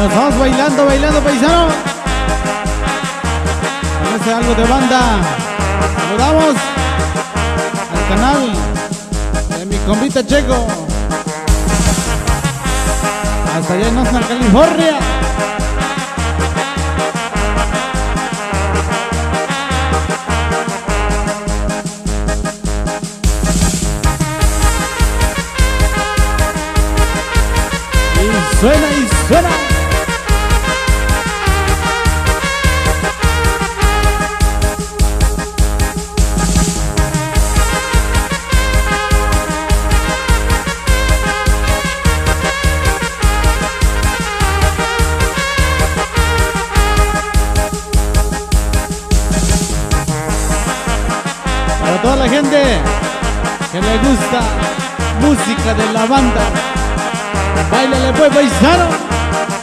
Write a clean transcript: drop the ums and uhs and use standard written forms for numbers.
Nos vamos bailando, bailando, paisano. Parece algo de banda. Saludamos al canal de mi compita Checo. Hasta allá en Oxnard, California. Y suena y suena. Para toda la gente que le gusta música de la banda, báilale pues, paisano.